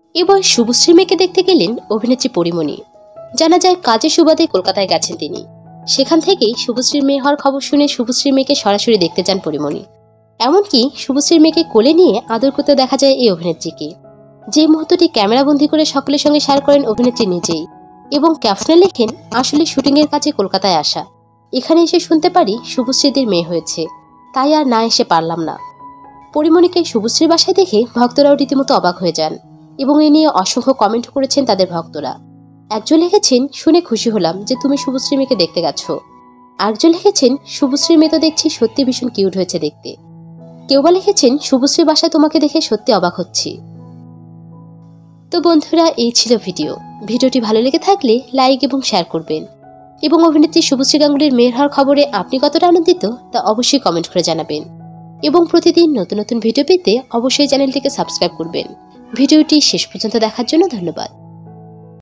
এবার শুভশ্রী মেয়েকে দেখতে গেলেন অভিনেত্রী পরিমণি। জানা যায় কাজের সুবাদে কলকাতায় গেছেন তিনি। সেখান থেকেই শুভশ্রীর মেয়ে হওয়ার খবর শুনে শুভশ্রীর মেয়েকে সরাসরি দেখতে যান পরিমণি। এমনকি শুভশ্রীর মেয়েকে কোলে নিয়ে আদর করতে দেখা যায় এই অভিনেত্রীকে। যে মুহূর্তটি ক্যামেরাবন্দি করে সকলের সঙ্গে শেয়ার করেন অভিনেত্রী নিজেই, এবং ক্যাপশনে লেখেন, আসলে শুটিংয়ের কাজে কলকাতায় আসা, এখানে এসে শুনতে পারি শুভশ্রীদের মেয়ে হয়েছে, তাই আর না এসে পারলাম না। পরিমণিকে শুভশ্রীর বাসায় দেখে ভক্তরাও রীতিমতো অবাক হয়ে যান এবং এ নিয়ে অসংখ্য কমেন্ট করেছেন তাদের ভক্তরা। একজন লিখেছেন, শুনে খুশি হলাম যে তুমি শুভশ্রী মেয়েকে দেখতে গেছো। আরেকজন লিখেছেন, শুভশ্রীর মেয়ে তো দেখছি সত্যি ভীষণ কিউট হয়েছে দেখতে। কেউ বা লিখেছেন, শুভশ্রীর বাসায় তোমাকে দেখে সত্যি অবাক হচ্ছি। তো বন্ধুরা, এই ছিল ভিডিওটি ভালো লেগে থাকলে লাইক এবং শেয়ার করবেন, এবং অভিনেত্রী শুভশ্রী গাঙ্গুলির মেয়ের হওয়ার খবরে আপনি কতটা আনন্দিত তা অবশ্যই কমেন্ট করে জানাবেন, এবং প্রতিদিন নতুন নতুন ভিডিও পেতে অবশ্যই চ্যানেলটিকে সাবস্ক্রাইব করবেন। ভিডিওটি শেষ পর্যন্ত দেখার জন্য ধন্যবাদ।